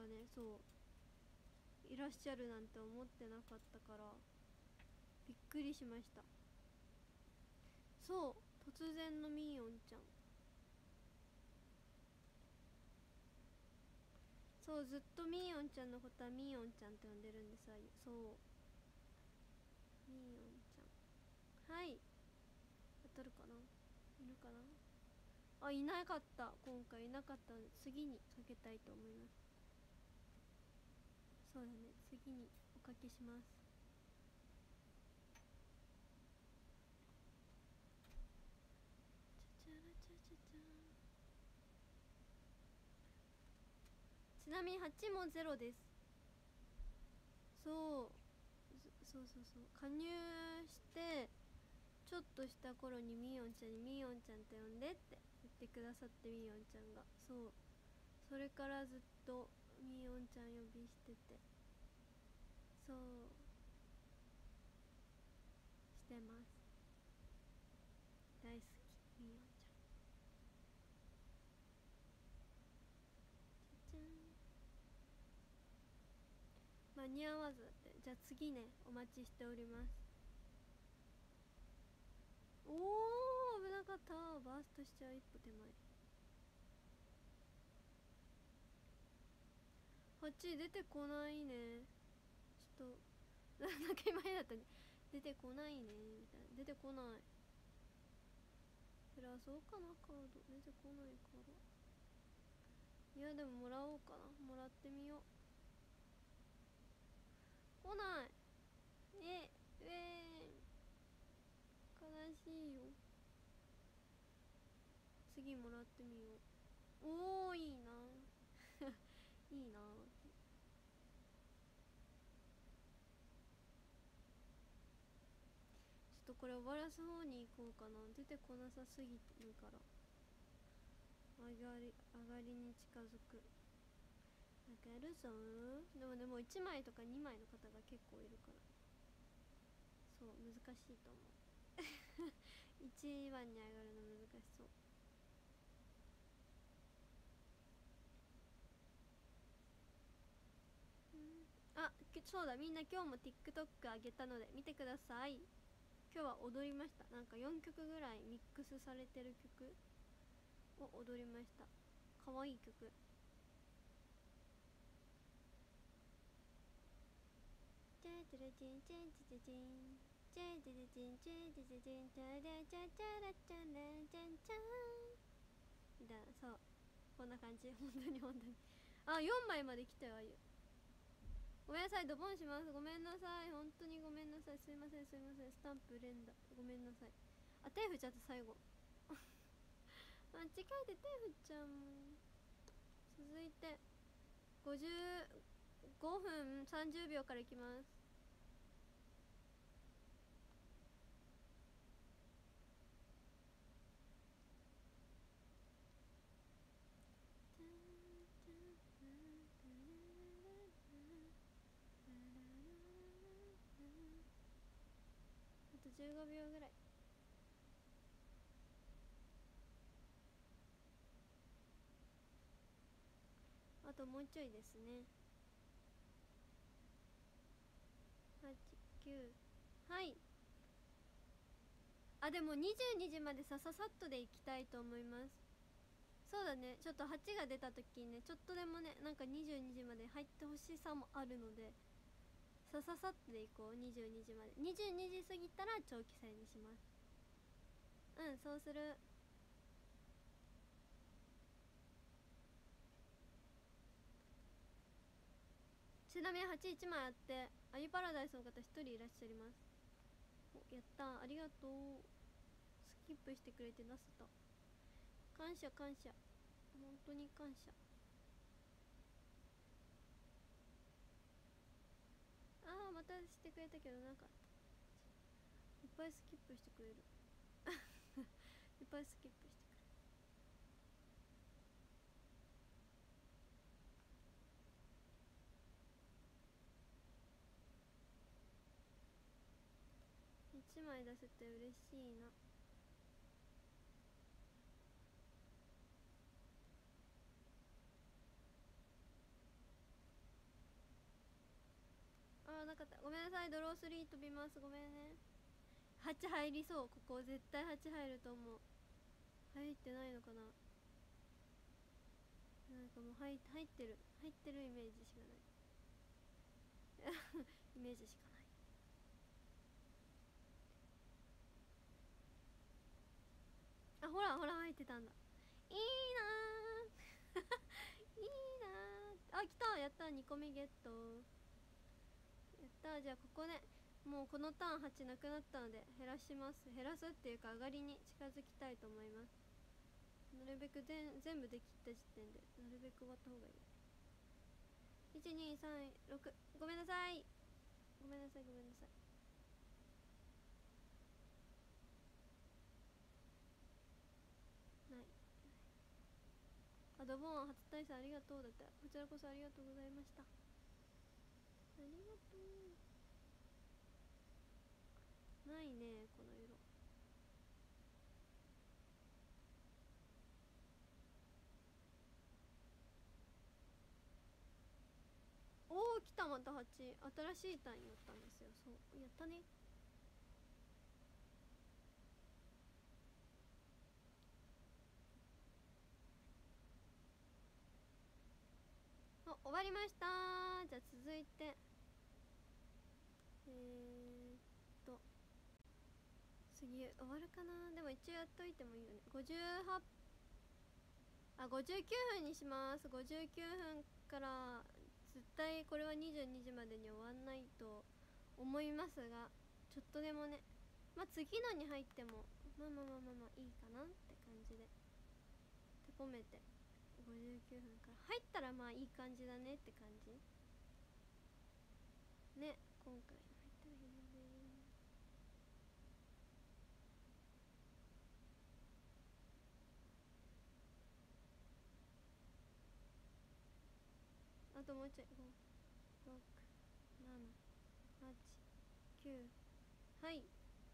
がね、そういらっしゃるなんて思ってなかったからびっくりしました。そう突然のみーおんちゃん、そうずっとみーおんちゃんのことはみーおんちゃんって呼んでるんです。そうみーおんちゃん、はい、当たるかな、いるかな。あ、いなかった、今回いなかったので次にかけたいと思います。そうだね、次におかけします。チャチャラチャチャチャ、ちなみに8も0です。そうそうそうそう、加入してちょっとした頃にみーおんちゃんにみーおんちゃんって呼んでって言ってくださって、みーおんちゃんが、そうそれからずっとみーおんちゃん呼びしてて、そうしてます。大好きみーおんちゃん。じゃじゃん、間に合わずって。じゃあ次ね、お待ちしております。おー危なかった、バーストしちゃう、一歩手前。8出てこないね。ちょっとなんか今だったね、出てこないねみたいな。出てこない。プラそうかな、カード出てこないから。いやでももらおうかな、もらってみよう。来ない。悲しいよ。次もらってみよう。おーいいないいなって。ちょっとこれ終わらす方に行こうかな、出てこなさすぎるから。上がりに近づく。上がるぞー。でも1枚とか2枚の方が結構いるから、そう難しいと思う1番に上がるの難しそう。あ、そうだ、みんな今日も TikTok 上げたので見てください。今日は踊りました。なんか4曲ぐらいミックスされてる曲を踊りました。かわいい曲。チェチェレチンチェンチェチェチンチェチェレチンチェチェチェチンチャレチャチャラチャレチャンチャンみたいな、そうこんな感じ。本当に本当に。あ、4枚まで来たよ。あゆごめんなさい、ドボンします。ごめんなさい、本当にごめんなさい。すいませんすいません。スタンプ連打ごめんなさい。あ、手振っちゃった、最後間違えて手振っちゃうもん。続いて55分30秒からいきます。あと15秒ぐらい。あともうちょいですね。89。はい。あ、でも22時までさっとで行きたいと思います。そうだね、ちょっと8が出た時にね、ちょっとでもね、なんか22時まで入ってほしさもあるので、さっで行こう。22時まで、22時過ぎたら長期戦にします。うん、そうする。ちなみに81枚あって、アユパラダイスの方1人いらっしゃいます。お、やったー、ありがとう。スキップしてくれて出せた。感謝感謝、本当に感謝。ああ、またしてくれたけど、なんかいっぱいスキップしてくれるいっぱいスキップしてくれる。1枚出せて嬉しいな。 かった。ごめんなさい、ドロー3飛びます。ごめんね。8入りそう。ここ絶対8入ると思う。入ってないのかな。なんかもう入ってるイメージしかないイメージしかない。あ、ほらほら入ってたんだ。いいなーいいなー。あ、来た。やった。2個目ゲット。やった。じゃあここでもうこのターン8なくなったので減らします。減らすっていうか上がりに近づきたいと思います。なるべく全部できた時点でなるべく終わった方がいい。1236。ごめんなさいごめんなさいごめんなさい。ない。あ、ドボン初対戦ありがとう。だってこちらこそありがとうございました。ありがとう。ないねこの色。おお、来た。また8。新しい単位になったんですよ。そうやったね。終わりました。じゃあ続いて次終わるかな。でも一応やっといてもいいよね。58あ59分にします。59分から絶対これは22時までに終わんないと思いますが、ちょっとでもね、まあ次のに入ってもまあまあまあまあまあいいかなって感じでてこめて、59分から入ったらまあいい感じだねって感じね。今回入ったらいいよね。あともうちょい。5、6、7、8、9。はい。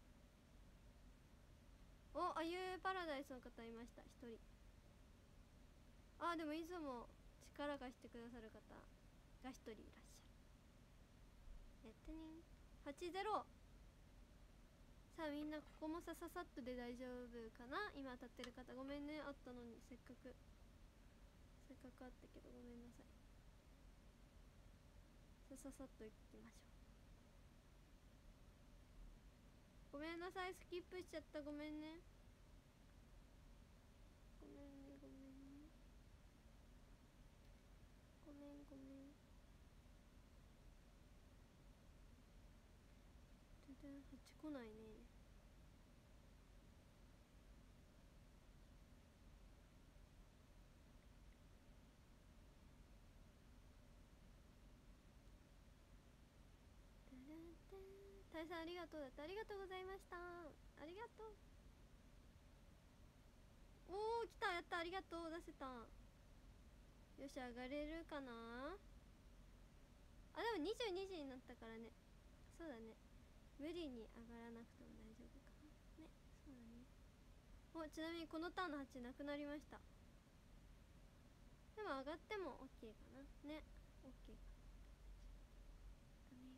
お、あゆパラダイスの方いました。1人。あ、でもいつも力貸してくださる方が1人いらっしゃる。やったね。80。さあみんなここもささっとで大丈夫かな。今当たってる方ごめんね。あったのにせっかくあったけどごめんなさい。さっといきましょう。ごめんなさい、スキップしちゃった。ごめんねごめんねごめんねごめんごめん。全然8来ないね。大佐ありがとう。だってありがとうございました。ありがとう。おお、来た。やった。ありがとう。出せた。よし、上がれるかな。あ、でも22時になったからね。そうだね。無理に上がらなくても大丈夫かなね。そうだね。お、ちなみにこのターンの8なくなりました。でも上がっても OK かなね。 OK かだね。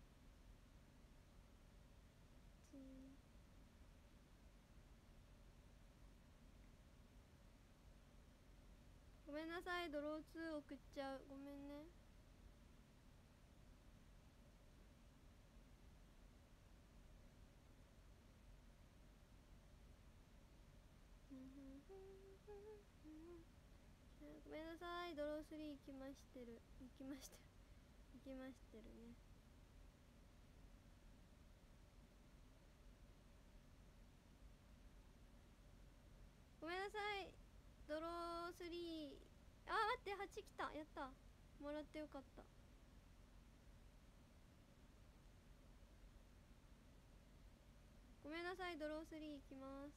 ごめんなさい、ドロー2送っちゃう。ごめんね。ごめんなさい、ドロー3行きましてるね。ごめんなさい、ドロー3。あ、待って、8来た。やった。もらってよかった。ごめんなさい、ドロー3行きます。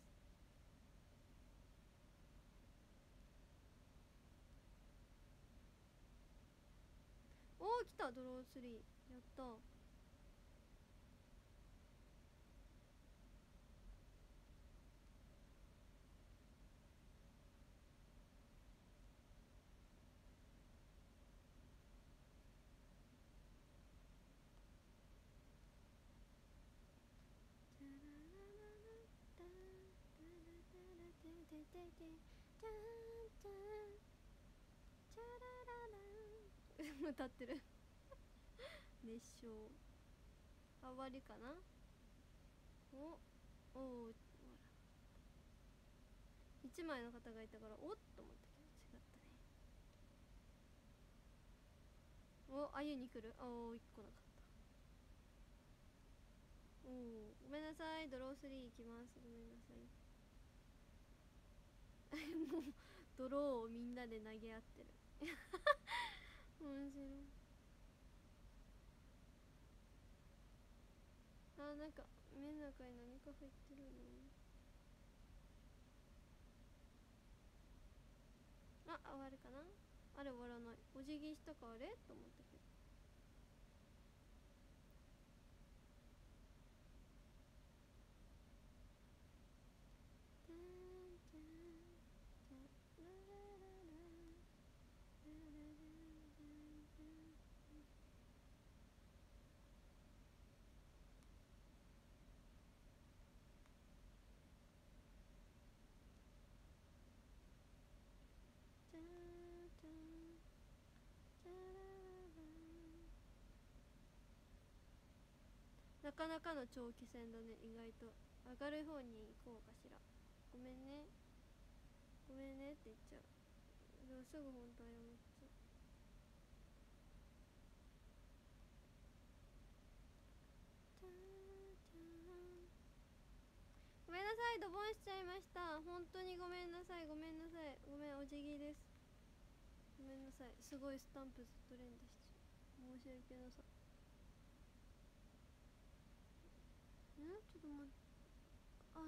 おお、来た。ドロー3。やった。 てててちゃんちゃんチャラララン歌ってる熱唱。あ、終わりかな。おお、1枚の方がいたからおっと思ったけど違ったね。お、あゆに来る。おお、1個なかった。おお、ごめんなさい。ドロー3いきます。ごめんなさいもうドローをみんなで投げ合ってる面白い。あ、なんか目の中に何か入ってるの。あ、終わるかな。あれ終わらない。お辞儀したかあれと思ったけど。じゃんじゃんじゃラララララララララじゃん。じゃんじゃんじゃららら。なかなかの長期戦だね。意外と上がる方に行こうかしら。ごめんねごめんねって言っちゃう。でもすぐ本当謝っちゃう。じゃんじゃん。ごめんなさい、ドボンしちゃいました。本当にごめんなさい、ごめんなさい、ごめん、お辞儀です。ごめんなさい、すごいスタンプずっと連打しちゃう。申し訳なさ。ちょっと待って。あ、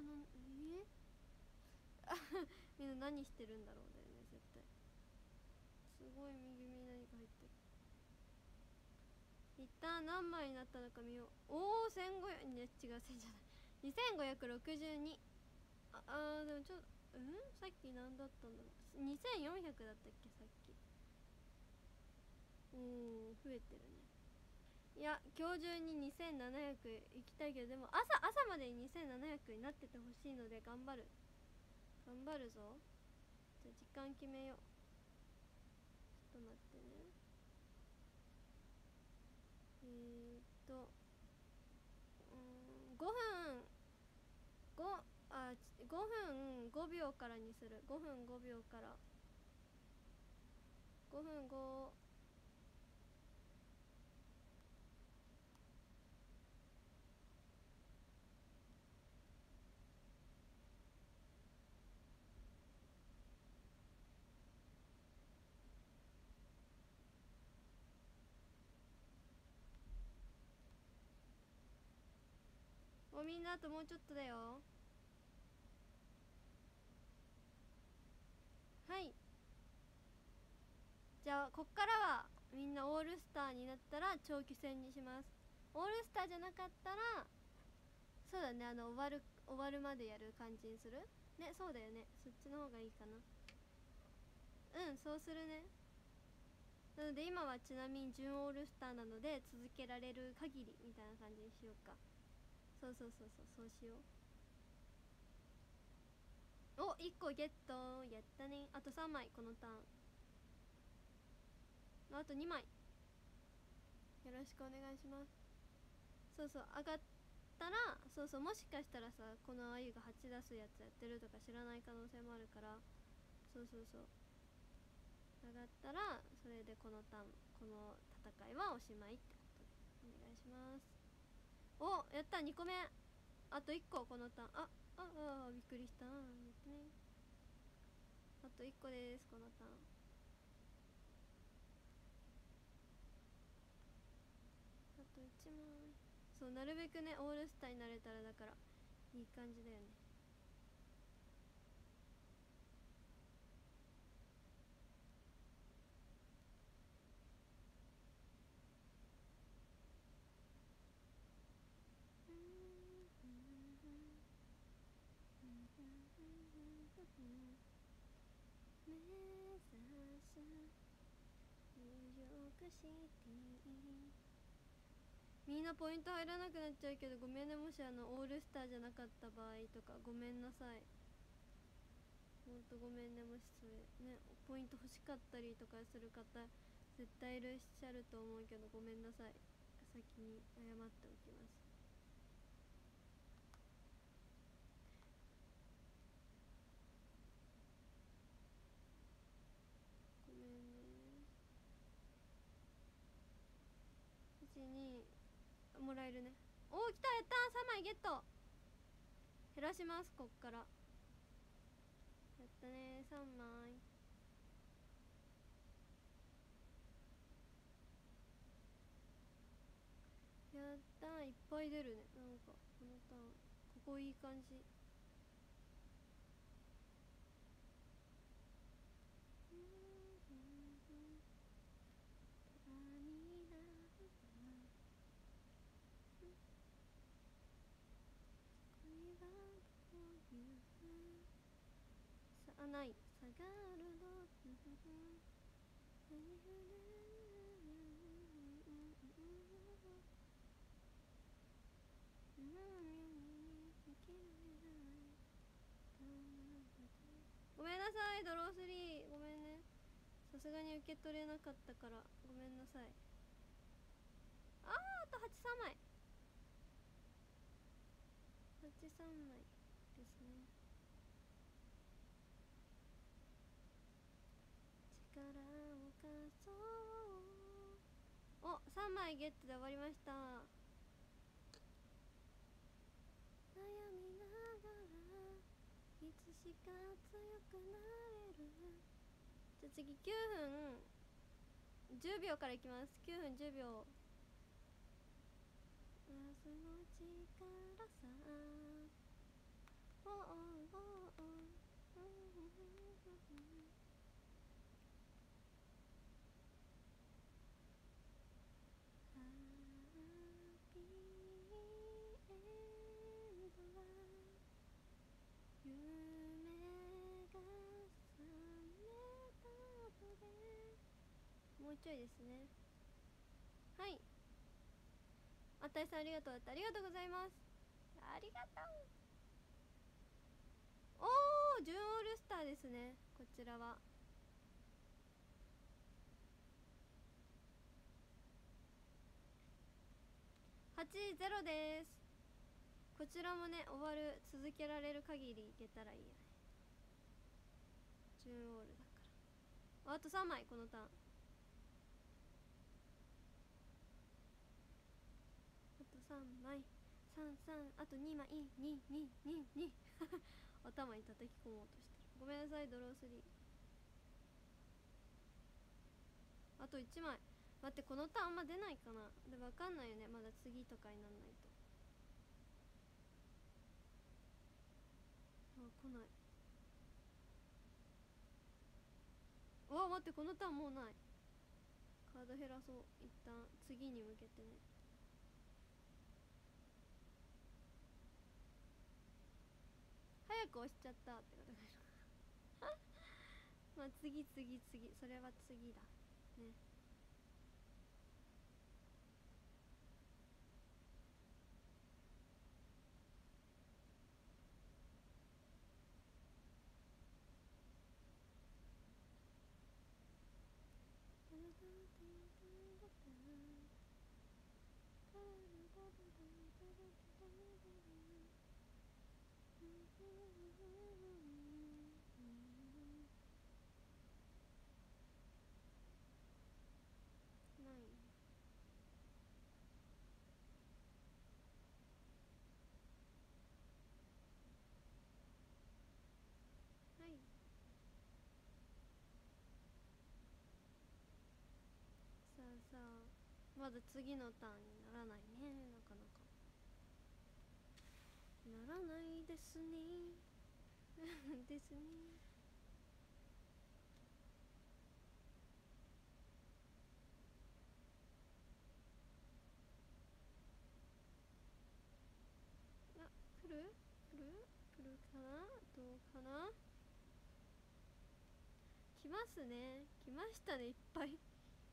みんな何してるんだろうだよね、絶対。すごい右目に何か入ってる。一旦何枚になったのか見よう。おお、1500、ね、違う、1000じゃない。2562。でもちょっと、さっき何だったんだろう。2400だったっけ、さっき。おお、増えてるね。いや、今日中に2700行きたいけど、でも朝までに2700になっててほしいので頑張る。頑張るぞ。じゃあ時間決めよう。ちょっと待ってね。5分5分5秒からにする。5分5秒から。5分5。もうみんなあともうちょっとだよ。はい、じゃあこっからはみんなオールスターになったら長期戦にします。オールスターじゃなかったらそうだね、終わるまでやる感じにするね。そうだよね、そっちの方がいいかな。うん、そうするね。なので今はちなみに準オールスターなので続けられる限りみたいな感じにしようか。そうそうそうそう、そうしよう。お、1個ゲット。やったね。あと3枚このターン。あと2枚。よろしくお願いします。そうそう、上がったら、そうそう、もしかしたらさ、このあゆが8出すやつやってるとか知らない可能性もあるから。そうそうそう、上がったらそれでこのこの戦いはおしまいってことでお願いします。お、やった、2個目。あと1個このターン。びっくりした。やったね。あと1個ですこのターン。あと1枚。そう、なるべくねオールスターになれたら、だからいい感じだよね。目指すニューヨークシティ。みんなポイント入らなくなっちゃうけどごめんね。もしオールスターじゃなかった場合とかごめんなさい。 ほんとごめんね。もしそれねポイント欲しかったりとかする方絶対いらっしゃると思うけど、ごめんなさい。先に謝っておきます。ごめんね。12もらえるね。おお、来た。やったー、3枚ゲット。減らします、こっから。やったねー、3枚。やったー、いっぱい出るね。なんかこのターンここいい感じ。さあない下がるのごめんなさい、ドロー3。ごめんね、さすがに受け取れなかったからごめんなさい。あと83枚。83枚ですね。力を貸そう。お、3枚ゲットで終わりました。悩みながらいつしか強くなれる。じゃあ次9分10秒からいきます。9分10秒。明日の力さ。おおおおハッピーエンドは夢が覚めた後で。もうちょいですね。はい、あったいさんありがとう。ありがとうございます。ありがとう。おー、準オールスターですね、こちらは。8-0です。こちらもね、終わる、続けられる限りいけたらいいよね。準オールだから。あと3枚このターン。あと3枚。33、あと2枚。22222 頭に叩き込もうとしてる。ごめんなさい、ドロー3。あと1枚。待って、このターンあんま出ないかな。で、分かんないよね、まだ次とかになんないと。あ、来ない。うわ、待って、このターンもうない。カード減らそう、一旦次に向けてね。早く押しちゃったってことかまあ次、それは次だね。ない。はい。さあさあ、まだ次のターンにならないね、なかなか。ならないですねですね。あ、来る来るかな、どうかな。来ますね、来ましたね、いっぱい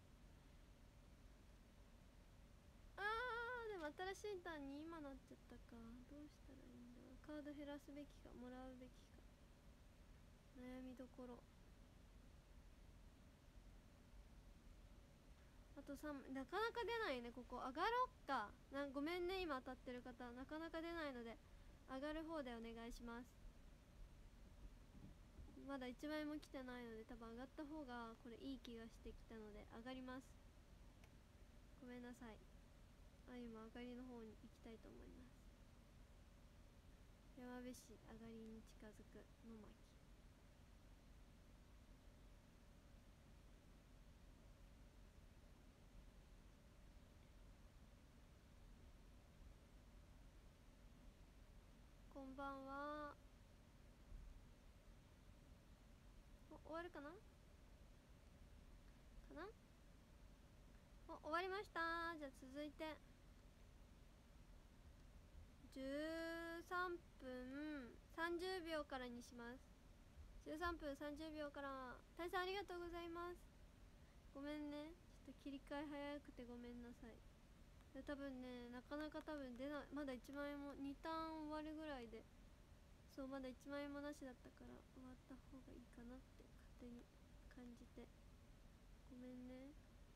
でも新しいターンに今なっちゃったか。どうしたらいいんだ。カード減らすべきか、もらうべきか。 悩みどころ。あと3、なかなか出ないね。ここ上がろっかごめんね、今当たってる方なかなか出ないので上がる方でお願いします。まだ1枚も来てないので多分上がった方がこれいい気がしてきたので上がります。ごめんなさい。今上がりの方に行きたいと思います。山伏上がりに近づく野巻。こんばんは。終わるかな終わりました。じゃあ続いて13分30秒からにします。13分30秒から。大さんありがとうございます。ごめんね、ちょっと切り替え早くてごめんなさい。多分ね、なかなか多分出ない。まだ1万円も2ターン終わるぐらいで、そうまだ1万円もなしだったから終わった方がいいかなって勝手に感じてごめんね。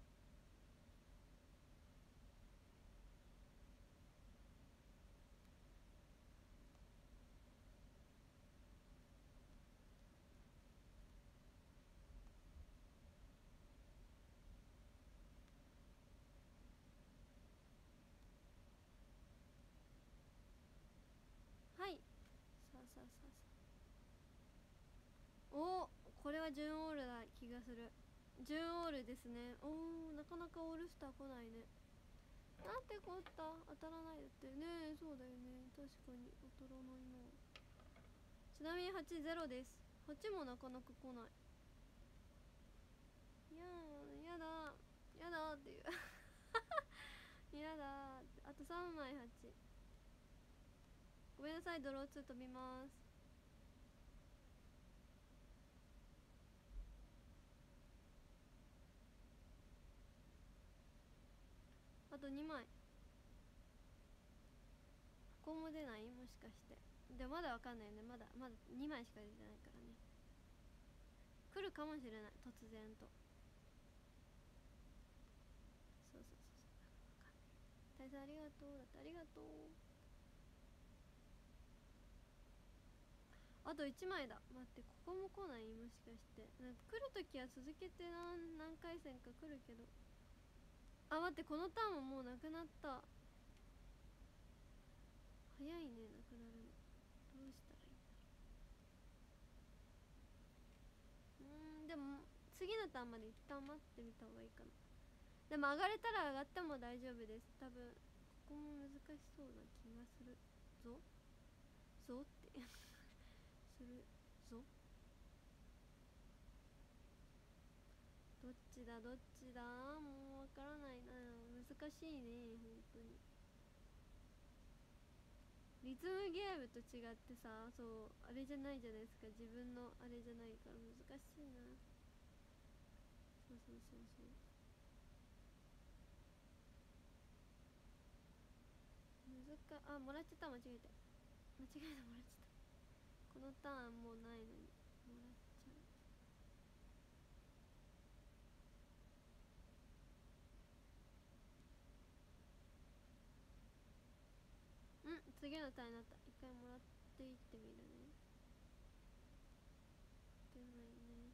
はい、さあさあさあさあ、お、これは準オールだ気がする。準オールですね。なかなかオールスター来ないね。なんてこった、当たらないだってね。そうだよね、確かに当たらないな。ちなみに8-0です。8もなかなか来ない。いやー、やだやだっていうやだーって。あと3枚8。ごめんなさい、ドロー2飛びます。あと2枚。ここも出ない、もしかして。でもまだわかんないよね。まだ2枚しか出てないからね。来るかもしれない、突然と。そうそうそうそう、わかんない。大佐ありがとう。だってありがとう。あと1枚だ。待って、ここも来ない、もしかして。なんか来るときは続けて何回戦か来るけど。待って、このターンももうなくなった。早いね、なくなるの。どうしたらいいんだろう。でも次のターンまで一旦待ってみた方がいいかな。でも上がれたら上がっても大丈夫です。多分ここも難しそうな気がするぞってするぞ。どっちだどっちだ、もうわからないな。難しいね、本当に。リズムゲームと違ってさ、そうあれじゃないじゃないですか。自分のあれじゃないから難しいな。そうそうそうそう。もらっちゃった。間違えた。もらっちゃった。このターンもうないのにもらっちゃう。次のターンになった。一回もらっていってみるね。出ないね。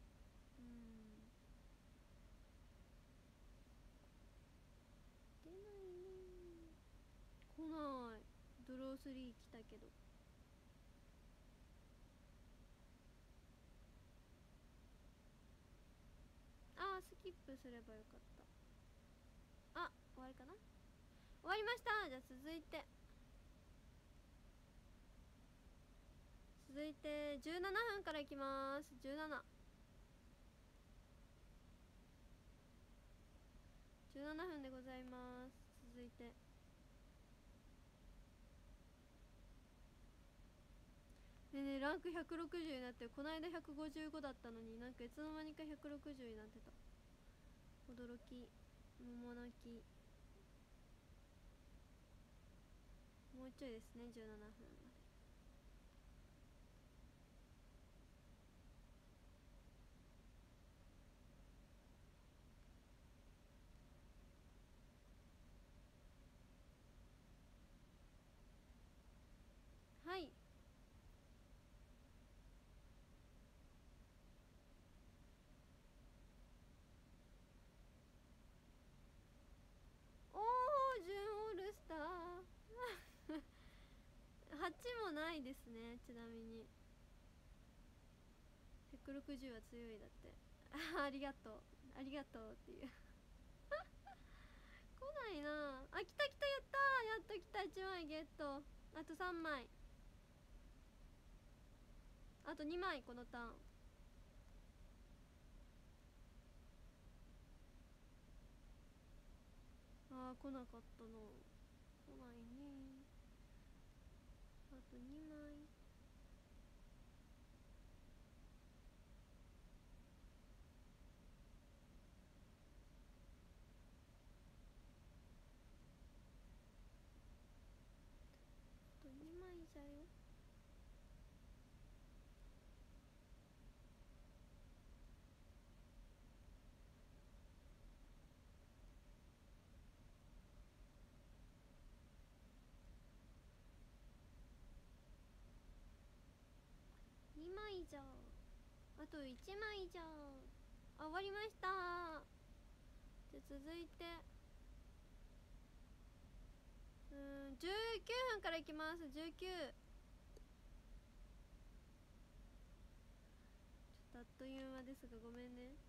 出ないね。来ない。ドロー3来たけど。スキップすればよかった。終わりかな。終わりました。じゃあ続いて17分からいきます。17分でございます。続いてねランク160になってる。この間155だったのに、なんかいつの間にか160になってた。驚き。桃泣き。もうちょいですね、17分まで。 ないですね。ちなみに160は強いだってありがとうありがとうっていう来ないなあ。来た来た、やったー、やっと来た。1枚ゲット。あと3枚、あと2枚このターン。あー来なかったな。来ないね。あと2枚。あと2枚じゃよ。2枚じゃ。あと1枚じゃ。あ、終わりました。じゃ続いて19分からいきます。19。ちょっとあっという間ですがごめんね。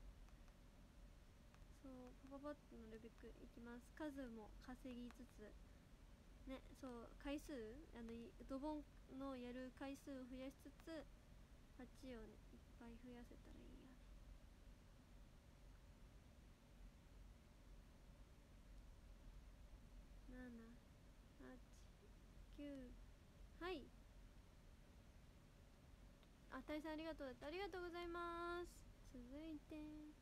そうパパパッとなるべくいきます。数も稼ぎつつね。そう回数、ドボンのやる回数を増やしつつ8をねいっぱい増やせたらいいよね。789。はい。あ、大さんありがとうだって。ありがとうございます。続いて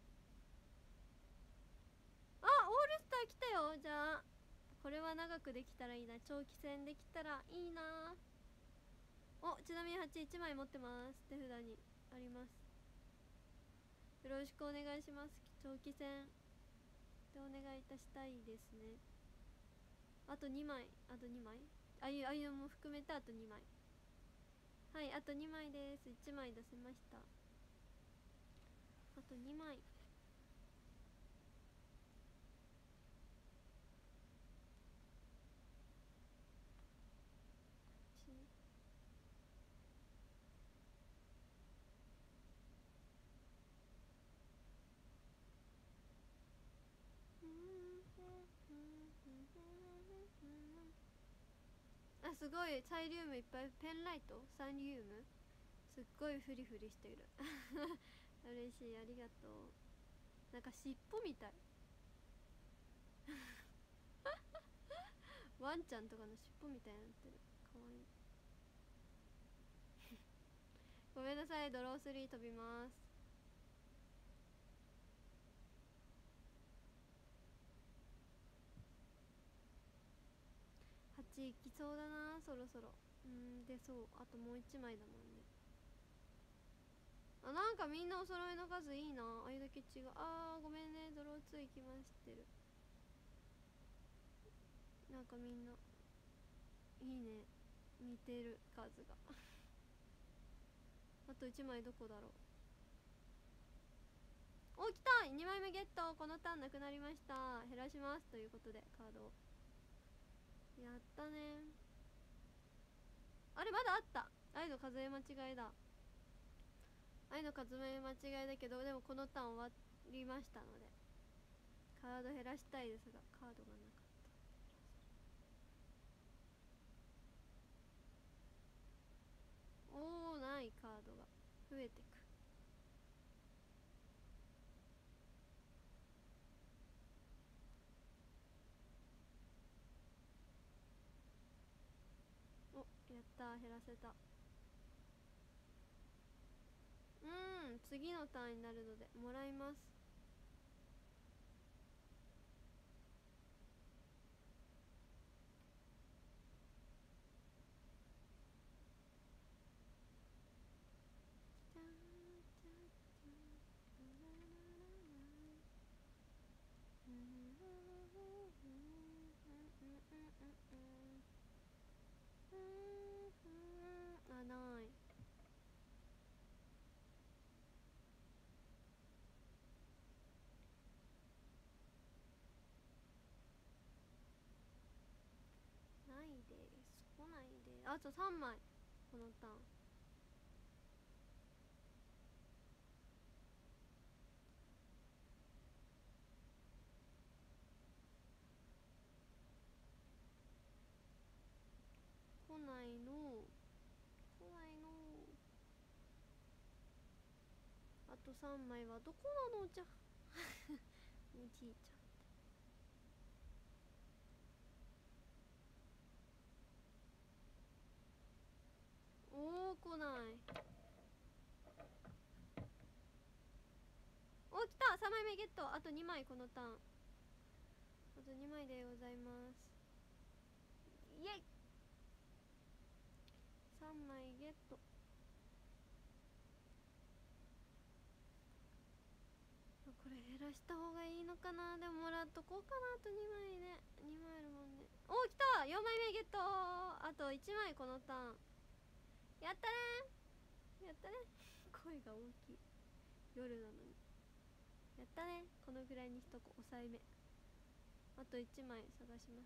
オールスター来たよ。じゃあこれは長くできたらいいな。長期戦できたらいいな。ちなみに81枚持ってます。手札にあります。よろしくお願いします。長期戦でお願いいたしたいですね。あと2枚、あと2枚、ああいうのも含めてあと2枚。はい、あと2枚です。1枚出せました。あと2枚。あ、すごいサイリウムいっぱい。ペンライトサイリウムすっごいフリフリしてる嬉しい、ありがとう。なんか尻尾みたいワンちゃんとかの尻尾みたいになってる。かわいいごめんなさい。ドロー3飛びます。8いきそうだな、そろそろ。で、そうあともう1枚だもんね。あ、なんかみんなお揃いの数いいな。あれだけ違う。ごめんね。ドロー2行きましてる。なんかみんないいね。似てる数があと1枚どこだろう。来た !2 枚目ゲット。このターンなくなりました。減らしますということでカードをやったね。あれまだあった。愛の数え間違いだ。愛の数え間違いだけど、でもこのターン終わりましたのでカード減らしたいですがカードがなかった。ないカードが増えてく。やったー、減らせた。次のターンになるのでもらいます。ない。ないです。来ないで。あと3枚。 このターン。来ないの、来ないの。あと3枚はどこなのじゃ。おじいちゃん。おお、来ない。お、来た。3枚目ゲット。あと2枚このターン。あと2枚でございます。イエイ。3枚ゲット。これ減らした方がいいのかな。でももらっとこうかな。あと2枚ね。2枚あるもんね。お、来た。4枚目ゲット。あと1枚このターン。やったね。やったね。声が大きい。夜なのに。やったね。このぐらいにしとこう。抑えめ。あと1枚探します。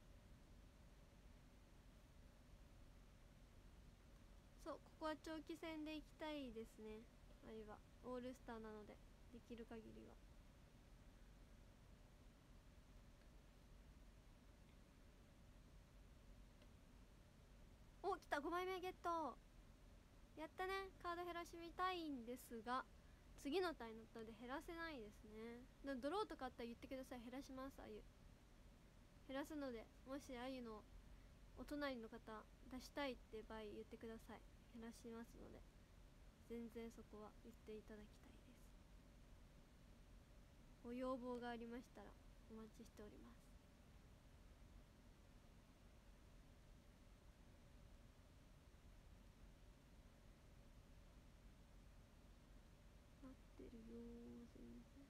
そう、ここは長期戦でいきたいですね。あれはオールスターなので、できる限りは。お、来た。5枚目ゲット。やったね。カード減らしみたいんですが、次のターンになったので減らせないですね。ドローとかあったら言ってください。減らします。あゆ減らすので、もしあゆのお隣の方出したいって場合言ってください。減らしますので、全然そこは言っていただきたいです。ご要望がありましたらお待ちしております。待ってるよー。全然。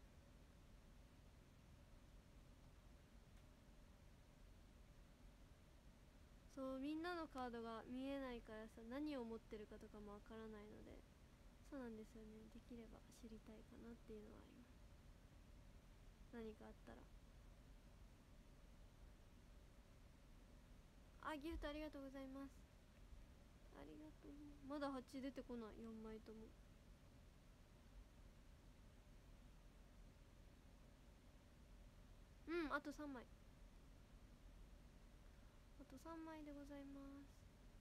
そう、みんなのカードが見えないからさ、何を持ってるかとかもわからないので、そうなんですよね。できれば知りたいかなっていうのはあります。何かあったら。あ、ギフトありがとうございます。ありがとう。まだ8出てこない。4枚とも。うん、あと3枚。あと3枚でございます。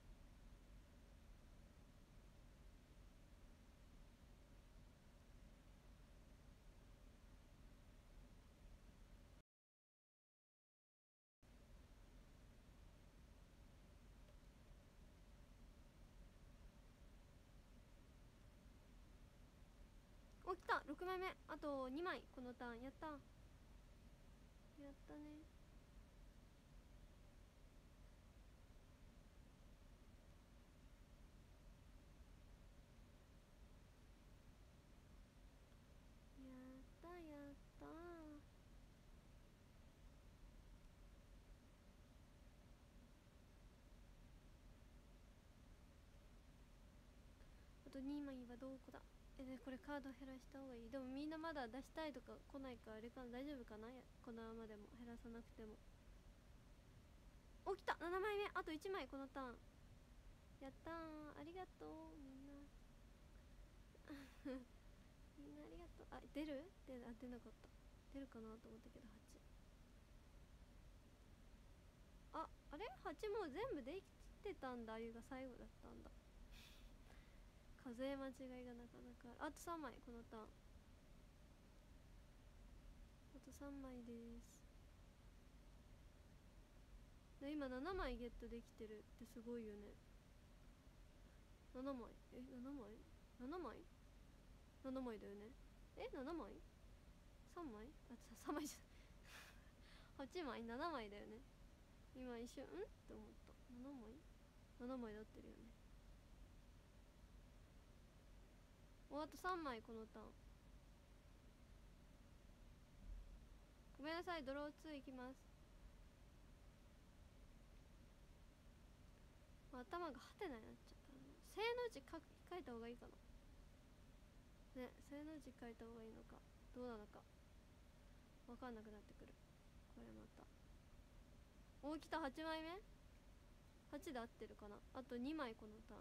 お、来た。6枚目。あと2枚このターン。やった。やったね。やったやった。あと2枚はどこだ。でこれカード減らした方がいい。でもみんなまだ出したいとか来ないからあれかな。大丈夫かな。このままでも減らさなくても。お、来た。7枚目。あと1枚このターン。やったー。ありがとうみんな。みんなありがとう。あ、出る。出なかった。出るかなと思ったけど8。あれ ?8 もう全部できてたんだ。あゆが最後だったんだ。数え間違いがなかなかある。あと3枚このターン。あと3枚です。で今7枚ゲットできてるってすごいよね。7枚。7枚 ?7 枚 ?7 枚だよね。7枚 ?3 枚。あ、3枚じゃ8枚。7枚だよね。今一瞬って思った。7枚 ?7 枚だってるよね。あと3枚このターン。ごめんなさい。ドロー2いきます。頭がハテナになっちゃった。正の字書いた方がいいかな。ね、正の字書いた方がいいのかどうなのか分かんなくなってくる。これまた。お、来た。8枚目。 8で合ってるかな。あと2枚このターン。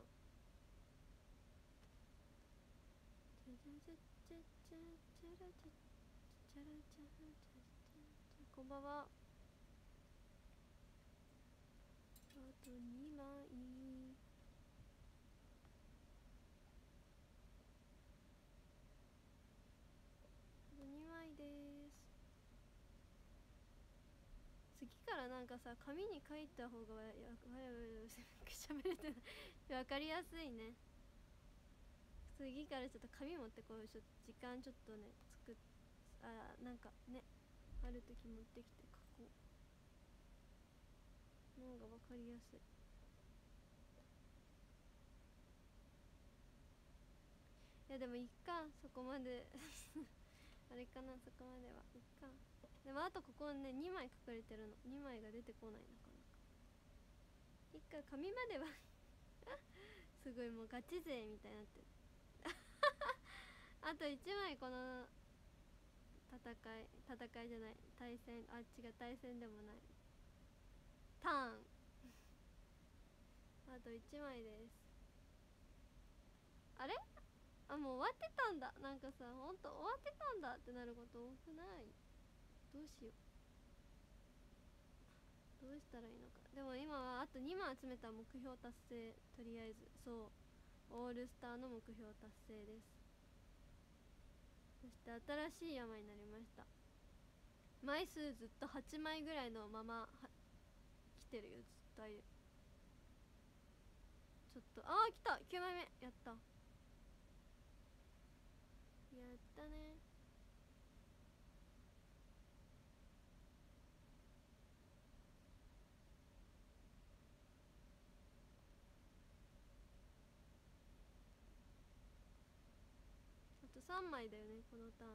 こんばんは。あと2枚。あと2枚です。次からなんかさ、紙に書いた方がしゃべれてない分かりやすいね。次からちょっと紙持ってこう。時間ちょっとねなんかね、ある時持ってきて書こうのが分かりやすい。いやでもいっか、そこまであれかな、そこまではいっか。でもあとここね2枚書かれてるの。2枚が出てこないなかなか。いっか、紙まではすごいもうガチ勢みたいになってるあと1枚この戦いじゃない、対戦、あ、違う、対戦でもない、ターンあと1枚です。あれ、あ、もう終わってたんだ。なんかさ、ほんと終わってたんだってなること多くない？どうしよう、どうしたらいいのか。でも今はあと2枚集めたら目標達成。とりあえずそう、オールスターの目標達成です。そして新しい山になりました。枚数ずっと8枚ぐらいのまま来てるよ、ずっと。ちょっと来た、9枚目。やった、やったね。あと3枚だよねこのターン。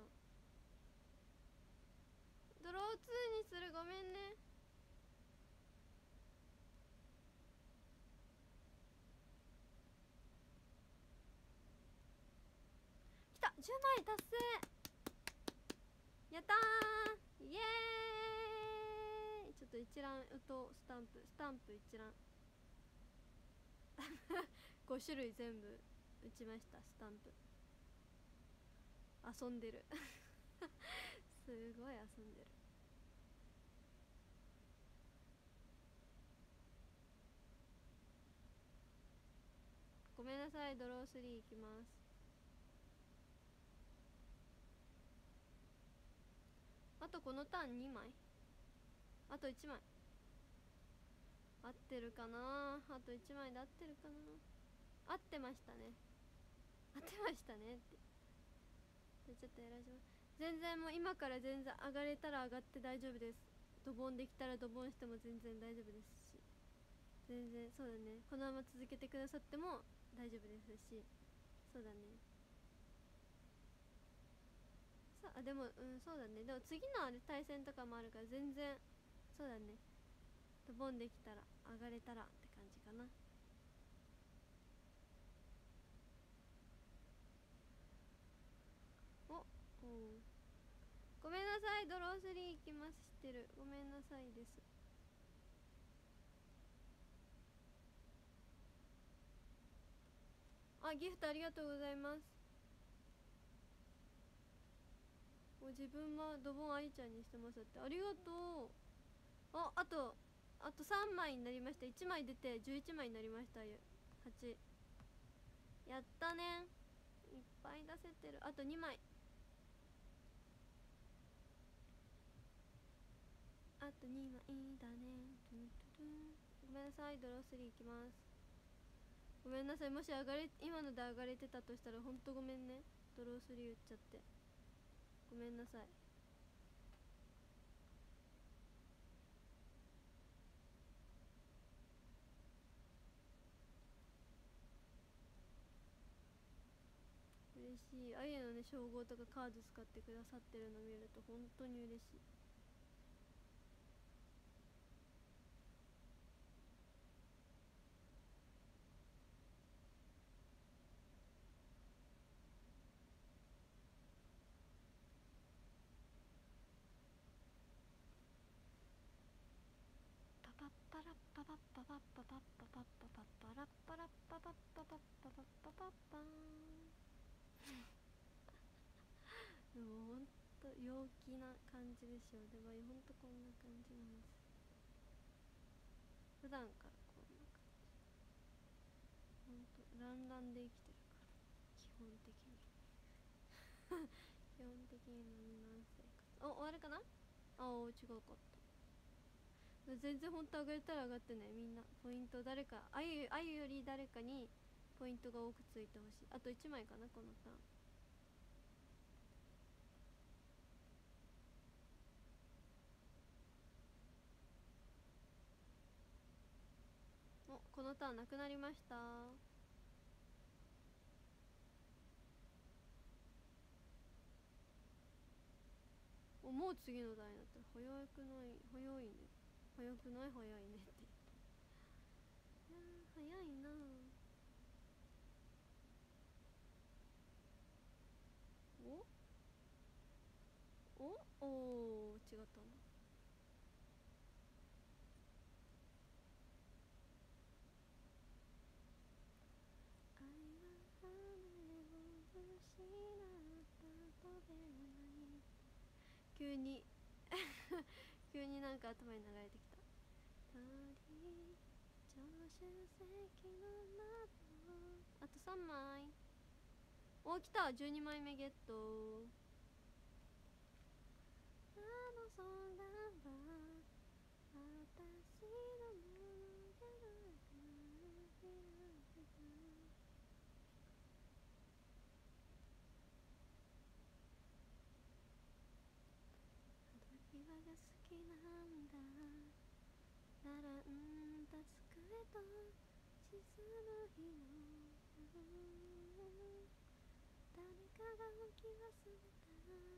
ドロー2にする、ごめんね。きた、10枚達成。やったー、イエーイ。ちょっと一覧とスタンプ一覧5種類全部打ちました。スタンプ遊んでるすごい遊んでる。ごめんなさい、ドロー3いきます。あとこのターン2枚、あと1枚合ってるかな。あと1枚で合ってるかな。合ってましたね、合ってましたねって。じゃあちょっとやらします。全然もう今から全然上がれたら上がって大丈夫です。ドボンできたらドボンしても全然大丈夫ですし、全然そうだね、このまま続けてくださっても大丈夫ですし。そうだね。さあでもそうだね。でも次のあれ対戦とかもあるから全然。そうだね、ドボンできたら上がれたらって感じかな。おごめんなさい、ドロー3いきます。知ってる、ごめんなさいです。ギフトありがとうございます。自分はドボン愛ちゃんにしてますって、ありがとう。あと3枚になりました。1枚出て11枚になりました。8、やったね。いっぱい出せてる。あと2枚、あと2枚だね。ごめんなさい、ドロー3いきます。ごめんなさい、もし今ので上がれてたとしたらほんとごめんね。ドロー3打っちゃってごめんなさい。嬉しい。あゆのね、称号とかカード使ってくださってるの見ると本当に嬉しい。パパッパラッパパッパパッパパッパパでもほんと陽気な感じでしょ。でもほんとこんな感じなんです。普段からこんな感じ。ほんとランランで生きてるから基本的に基本的にランラン生活。終わるかな。違うかった。全然ほんと上がれたら上がってね。みんなポイント誰かあゆより誰かにポイントが多くついてほしい。あと1枚かなこのターン。このターンなくなりました。もう次の台になったら早くない？早いね。早くない？早いねって言った。いや早いな。違ったんだ。愛は羽を失ったとではない。急に急になんか頭に流れてきた。助手席の窓。あと3枚。来た。12枚目ゲット。あの空は私のものじゃないから開けた。窓際が好きなんだ。並んだ机と沈む日の誰かが置き忘れた。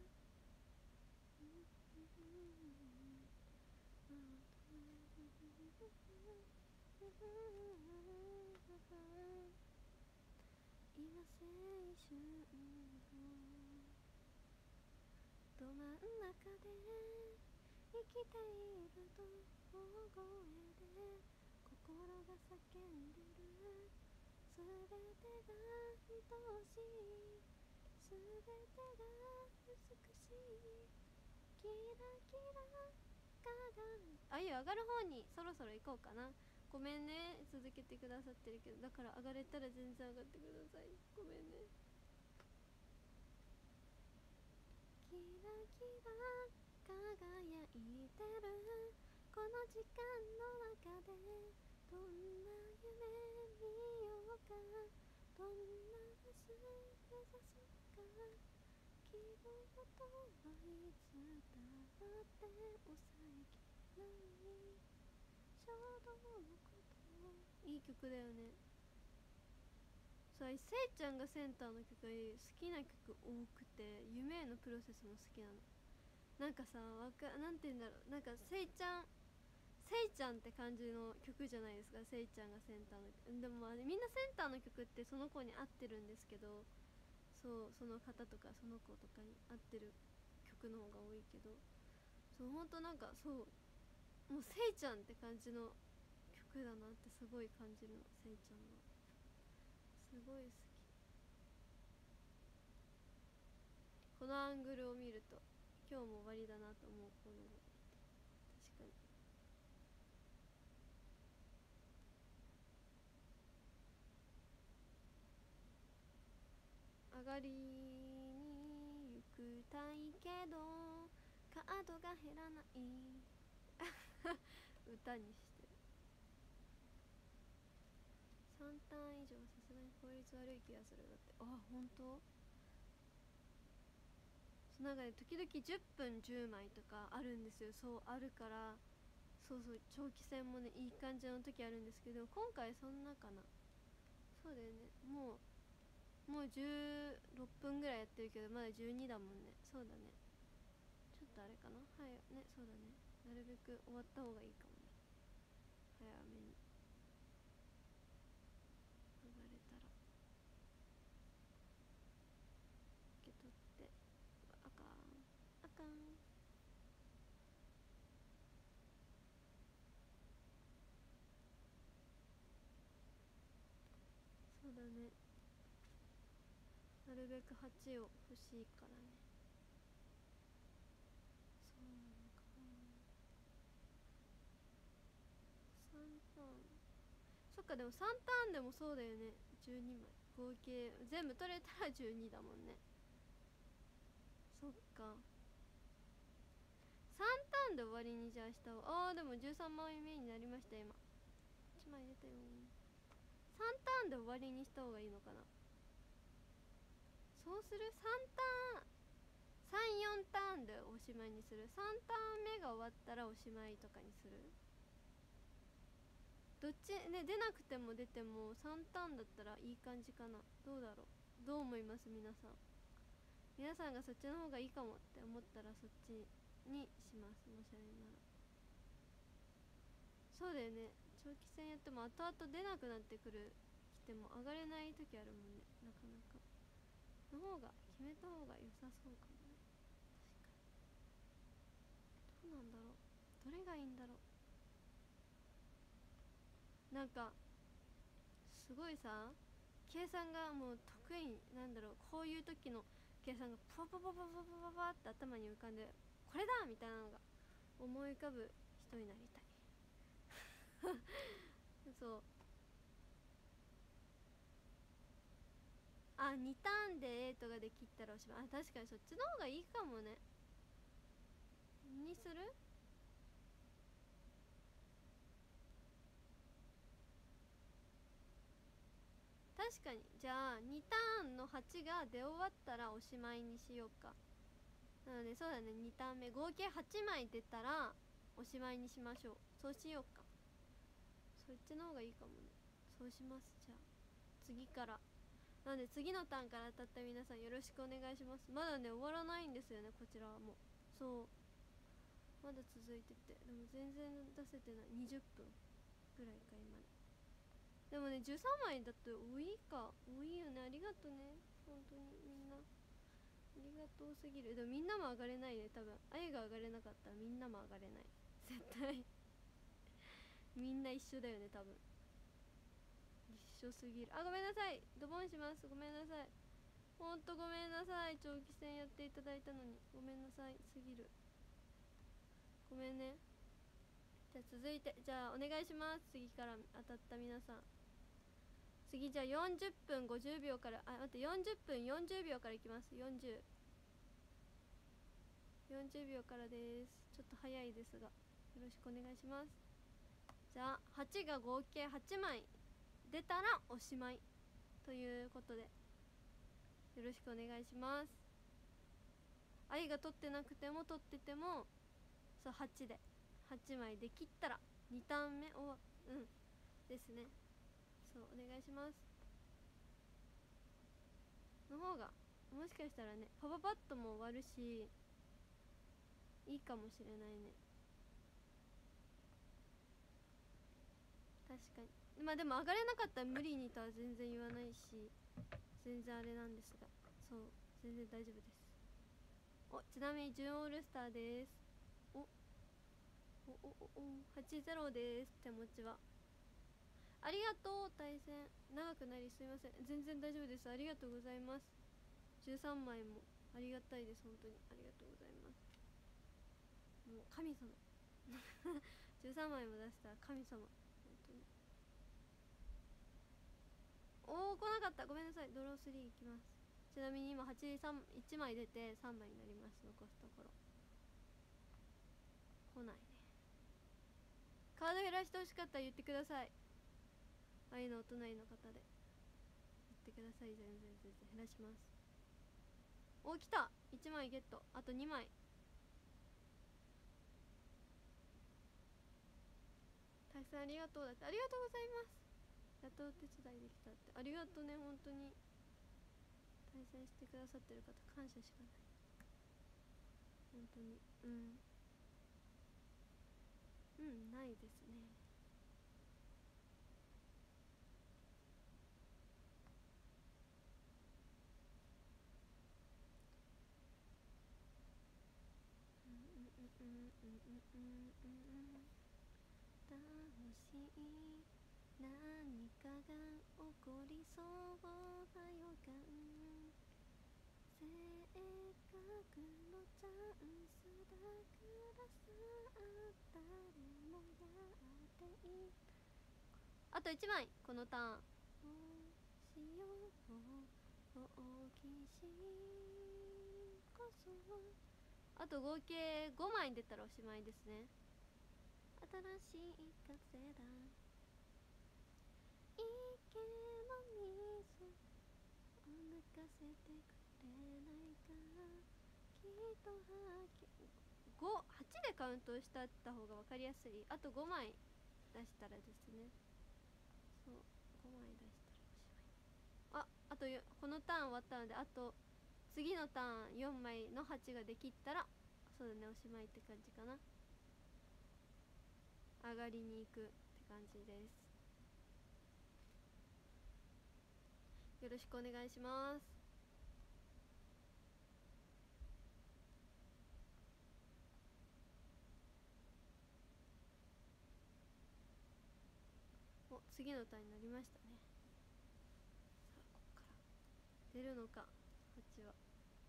今青春のど真ん中で生きていると大声で心が叫んでる。すべてが愛しい。すべてが美しい。キラキラ輝い上がる方にそろそろ行こうかな。ごめんね続けてくださってるけど、だから上がれたら全然上がってください。ごめんね。キラキラ輝いてるこの時間の中でどんな夢見ようか。どんな明日目指そうか。希望とはいつだって抑えきれない衝動のこと。いい曲だよね。そう、せいちゃんがセンターの曲が好きな曲多くて、夢へのプロセスも好きなの。なんかさ、なんて言うんだろう、なんかせいちゃんって感じの曲じゃないですか。せいちゃんがセンターの。でもみんなセンターの曲ってその子に合ってるんですけど、そうその方とかその子とかに合ってる曲の方が多いけど、そうほんとなんかそうもうせいちゃんって感じの曲だなってすごい感じるの。せいちゃんはすごい好き。このアングルを見ると今日も終わりだなと思う子のが確かに。上がりに行くたいけどカードが減らない歌にしてる。3ターン以上さすがに効率悪い気がする。だって本当なんかね、時々10分10枚とかあるんですよ。そうあるから、そう長期戦もねいい感じの時あるんですけど、今回そんなかな。そうだよね。もう16分ぐらいやってるけどまだ12だもんね。そうだね。ちょっとあれかな。はいね、そうだね。なるべく終わった方がいいかもね。早めに上がれたら受け取って。あかんあかん。そうだね。なるべく8を欲しいからね。 そっか、でも3ターンでもそうだよね。12枚合計全部取れたら12だもんね。そっか、3ターンで終わりにじゃあした方が、でも13枚目になりました。今1枚出たよ。3ターンで終わりにした方がいいのかな。そうする？ 3 ターン、34ターンでおしまいにする。3ターン目が終わったらおしまいとかにする。どっちね、出なくても出ても3ターンだったらいい感じかな。どうだろう、どう思います皆さん。皆さんがそっちの方がいいかもって思ったらそっちにします。もしあれなら。そうだよね、長期戦やっても後々出なくなってくる、来ても上がれない時あるもんね。なかなかの方が決めた方が良さそうかもね。確かに。どうなんだろう、どれがいいんだろう。なんかすごいさ、計算がもう得意なんだろう、こういう時の計算がパパパパパパパパって頭に浮かんで、これだみたいなのが思い浮かぶ人になりたい。そう、2ターンで A とかで切ったらおしまい。確かにそっちの方がいいかもね。にする？確かに。じゃあ2ターンの8が出終わったらおしまいにしようか。なのでそうだね、2ターン目合計8枚出たらおしまいにしましょう。そうしようか。そっちの方がいいかもね。そうします。じゃあ次から、なので次のターンから当たった皆さんよろしくお願いします。まだね終わらないんですよね、こちらはもう。そう、まだ続いてて、でも全然出せてない。20分ぐらいか今。でもね13枚だって多いか、多いよね。ありがとね本当にみんな、ありがとうすぎる。でもみんなも上がれないね多分。あゆが上がれなかったらみんなも上がれない、絶対。みんな一緒だよね多分。一緒すぎる。ごめんなさい、ドボンします。ごめんなさい、ほんとごめんなさい。長期戦やっていただいたのにごめんなさいすぎる。ごめんね。じゃあ続いて、じゃあお願いします。次から当たった皆さん。次じゃあ40分50秒から、待って、40分40秒からいきます。40秒からです。ちょっと早いですがよろしくお願いします。じゃあ8が合計8枚出たらおしまいということでよろしくお願いします。愛が取ってなくても取ってても、そう8で8枚で切ったら2ターン目をですね。そうお願いしますの方がもしかしたらねパパパッとも終わるしいいかもしれないね。確かに。まあでも上がれなかったら無理にとは全然言わないし、全然あれなんですが、そう全然大丈夫です。ちなみに準オールスターです。80です。手持ちはありがとう。対戦長くなりすいません。全然大丈夫です。ありがとうございます。13枚もありがたいです。本当にありがとうございます。もう神様。13枚も出したら神様、本当に。来なかった。ごめんなさい。ドロー3いきます。ちなみに今1枚出て3枚になります。残すところ来ないね。カード減らしてほしかったら言ってください。愛のお隣の方で言ってください。全然減らします。来た。1枚ゲット。あと2枚。対戦ありがとうだって。ありがとうございます。やっとお手伝いできたって。ありがとうね本当に。対戦してくださってる方感謝しかない。本当に。ないですね。楽しい何かが起こりそうな予感、せっかくのチャンスだからさ、誰もやっていい。当あと1枚このターン。しよう大きしこそ。あと合計5枚出たらおしまいですね。新しい風だ。池の水を抜かせてくれないか。きっと8でカウントしたった方が分かりやすい。あと5枚出したらですね。そう、5枚出したらおしまい。あとこのターン終わったので、あと次のターン4枚の8ができたら、そうだね、おしまいって感じかな。上がりに行くって感じです。よろしくお願いします。次のターンになりましたね。さあ、こっから出るのか8は。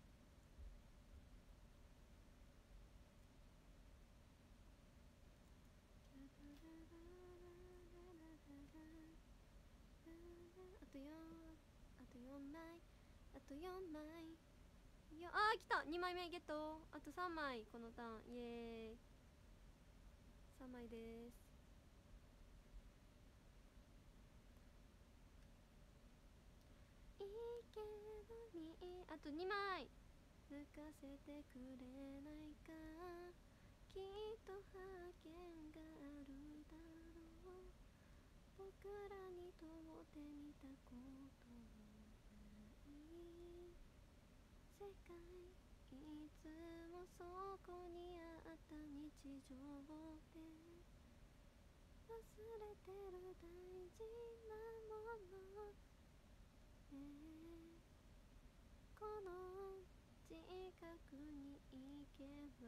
あと4枚、あと4枚。来た、2枚目ゲット。あと3枚このターン。イエーイ、3枚です。いいけどにあと2枚抜かせてくれないか。きっと発見があるだろう。僕らにとってみたことない世界、いつもそこにあった日常で忘れてる大事なもの、この近くに行けば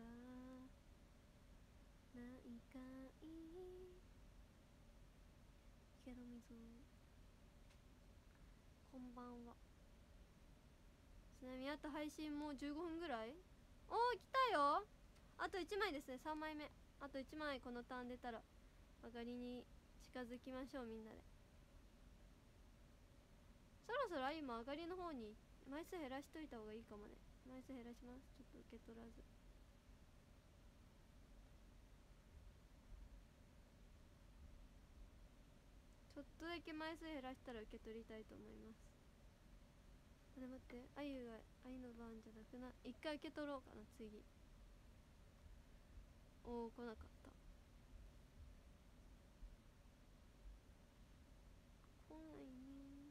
ないかい池の水。こんばんは。ちなみにあと配信もう15分ぐらい。来たよ。あと1枚ですね、3枚目。あと1枚このターン出たら上がりに近づきましょう、みんなで。そろそろあゆも上がりの方に枚数減らしといた方がいいかもね。枚数減らします。ちょっと受け取らず。ちょっとだけ枚数減らしたら受け取りたいと思います。待って、あゆの番じゃなくな、一回受け取ろうかな、次。来なかった。来ないね。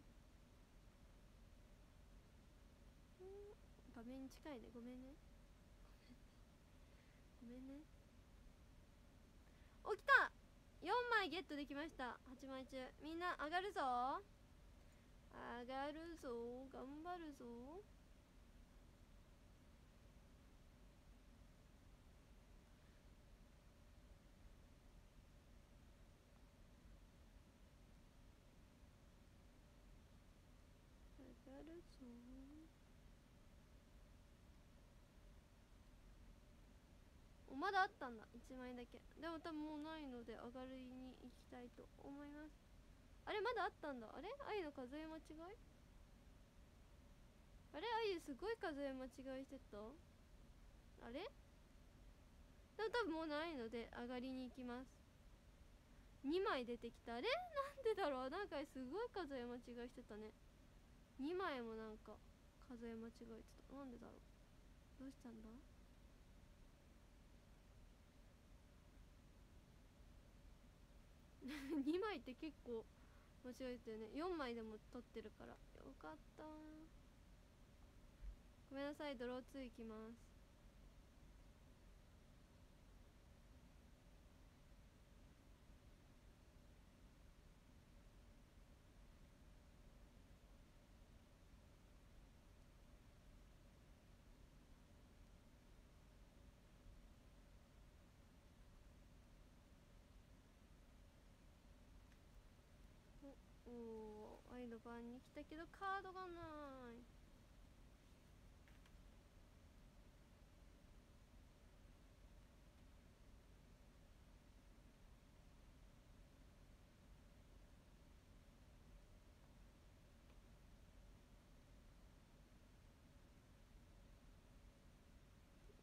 画面に近いね、ごめんね。ごめんね。来た。4枚ゲットできました。8枚中。みんな上がるぞ、上がるぞ、頑張るぞ。上がるぞ。まだあったんだ、1枚だけ。でも多分もうないので上がりに行きたいと思います。あれ、まだあったんだ。あれ、あゆの数え間違い。あれ、あゆすごい数え間違いしてた。あれ、でも多分もうないので上がりに行きます。2枚出てきた。あれ、なんでだろう。なんかすごい数え間違いしてたね。2枚もなんか数え間違えてた。なんでだろう。どうしたんだ。2枚って結構間違えてるね。4枚でも取ってるからよかった。ごめんなさい、ドロー2いきます。愛の番に来たけどカードがない。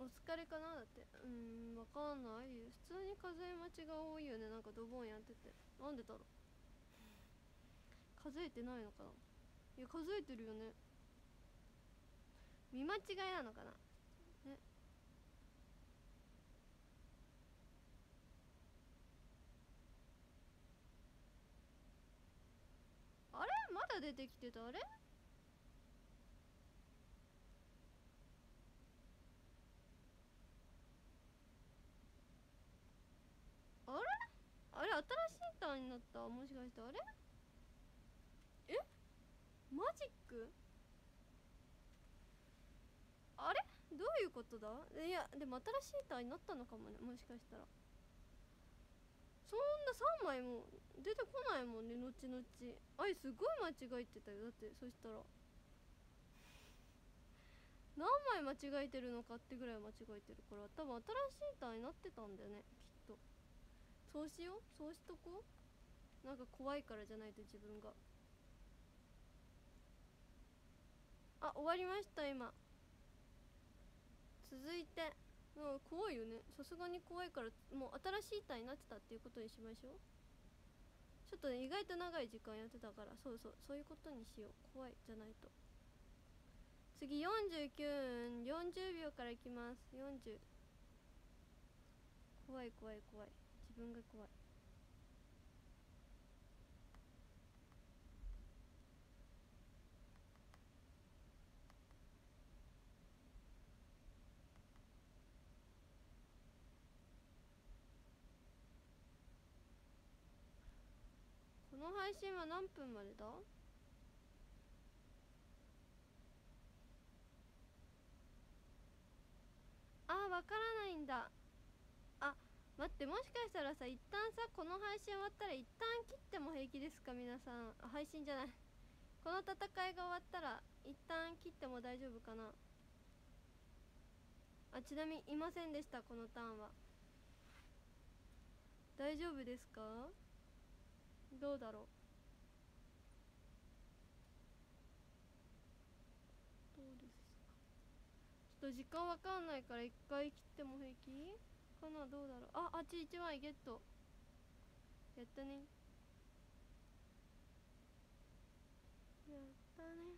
お疲れかなだって。わかんない。普通に数え待ちが多いよね。なんかドボンやってて。なんでだろう。数えてないのかな。いや数えてるよね。見間違いなのかなね。あれまだ出てきてた。あれあれあれ新しいターンになった。もしかしてあれマジック。あれどういうことだ。いやでも新しいターンになったのかもね。もしかしたらそんな3枚も出てこないもんね。後々あいすごい間違えてたよ。だってそしたら何枚間違えてるのかってぐらい間違えてるから、多分新しいターンになってたんだよねきっと。そうしよう。そうしとこう。なんか怖いからじゃないと自分が。あ終わりました今。続いて怖いよね。さすがに怖いからもう新しいターンになってたっていうことにしましょう。ちょっとね意外と長い時間やってたから、そういうことにしよう。怖いじゃないと。次49分40秒からいきます。40。怖い怖い怖い。自分が怖い。この配信は何分までだ。わからないんだ。待って、もしかしたらさ、一旦さこの配信終わったら一旦切っても平気ですか皆さん。配信じゃない、この戦いが終わったら一旦切っても大丈夫かな。ちなみにいませんでした。このターンは大丈夫ですか。どうだろう。どうですか。ちょっと時間わかんないから一回切っても平気かな。どうだろう。あっち1枚ゲット。やったね。やったね。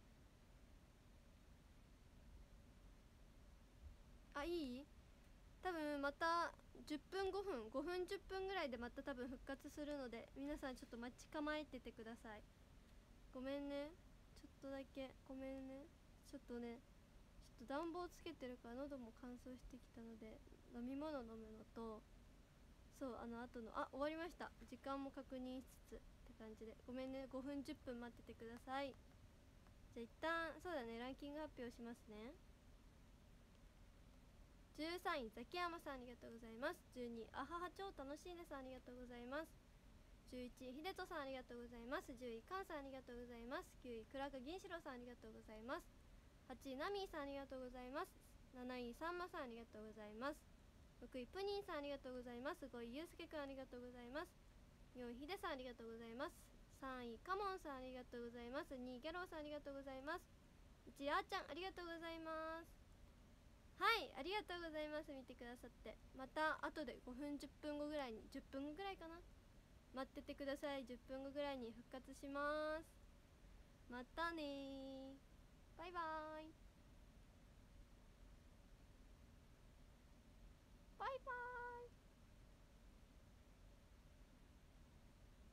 いい。多分また10分5分10分ぐらいでまた多分復活するので、皆さんちょっと待ち構えててください。ごめんね。ちょっとだけごめんね。ちょっとね、ちょっと暖房つけてるから喉も乾燥してきたので、飲み物飲むのと、そう後の終わりました。時間も確認しつつって感じで、ごめんね。5分10分待っててください。じゃあ一旦そうだね、ランキング発表しますね。13位ザキヤマさんありがとうございます。12位あはは超楽しいですありがとうございます。11位ひでとさんありがとうございます。10位かんさんありがとうございます。9位倉賀銀四郎さんありがとうございます。8位ナミーさんありがとうございます。7位さんまさんありがとうございます。6位プニーさんありがとうございます。5位ゆうすけくんありがとうございます。4位ひでさんありがとうございます。3位かもんさんありがとうございます。2位ギャローさんありがとうございます。1位あーちゃんありがとうございます。はい、ありがとうございます。見てくださって。また後で5分10分後ぐらいに、10分後ぐらいかな、待っててください。10分後ぐらいに復活します。またねバイバーイ。バイバーイ。